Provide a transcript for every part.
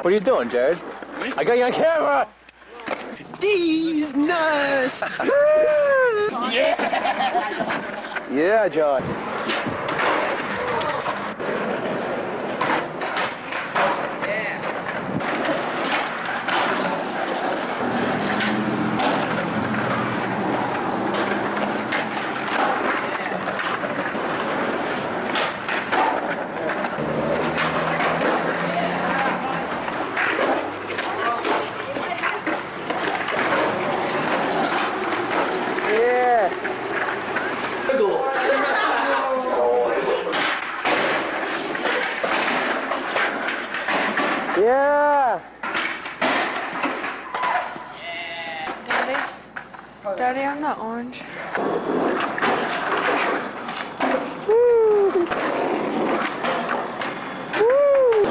What are you doing, Jared? I got you on camera! These nuts! Yeah! Yeah, John. Yeah! Daddy, I'm not orange. Woo! Woo!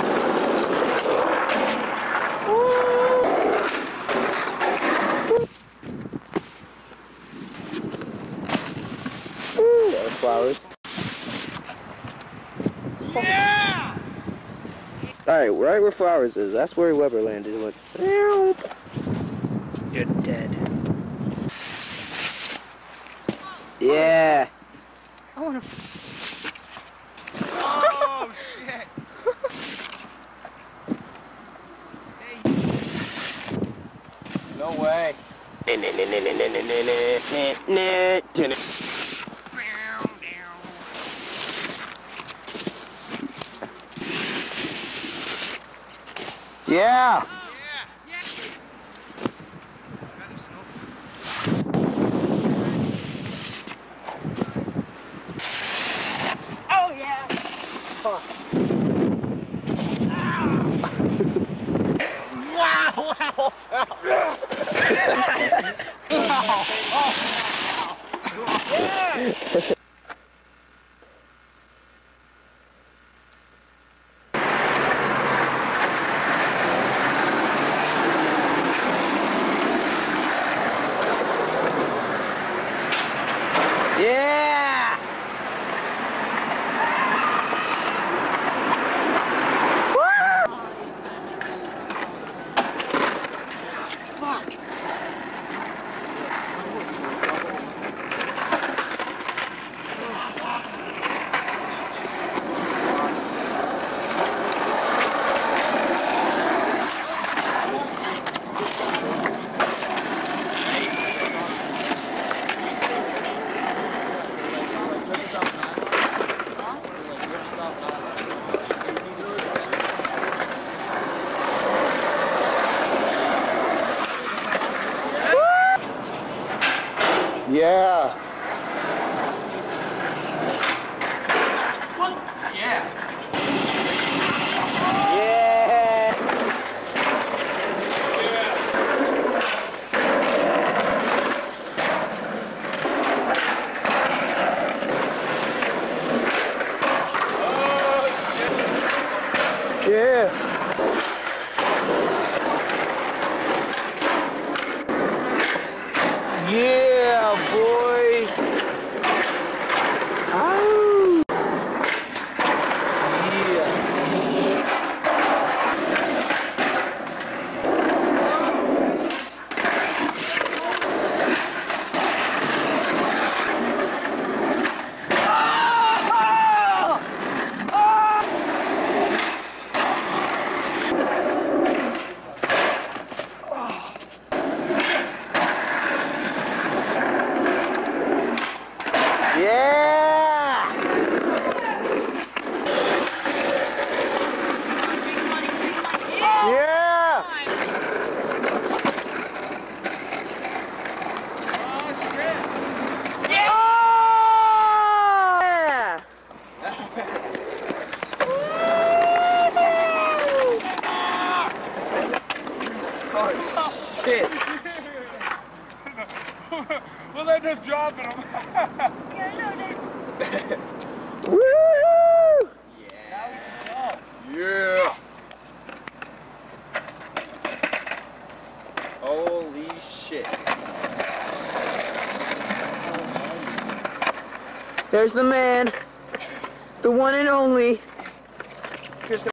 Woo! There's flowers. Yeah! Alright, right where flowers is, that's where Weber landed. Went, you're dead. Yeah. I wanna. Oh shit! No way. Yeah. Oh yeah! Wow! Wow! Yeah! Yeah! Fuck! Yeah. Yeah! Yeah. Yeah. Yeah, boy. Ow. Yeah! Yeah! Oh, shit. Well, they're just dropping them. Woo! Yeah. Holy shit. There's the man. The one and only.